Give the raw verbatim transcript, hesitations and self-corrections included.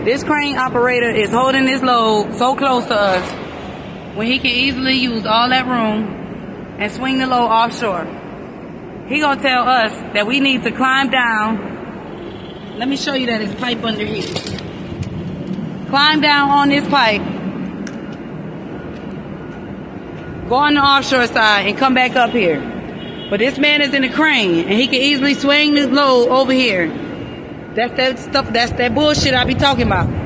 This crane operator is holding this load so close to us when he can easily use all that room and swing the load offshore. He gonna tell us that we need to climb down. Let me show you that it's pipe under here. Climb down on this pipe, go on the offshore side and come back up here. But this man is in the crane and he can easily swing the load over here. That's that stuff, that's that bullshit I be talking about.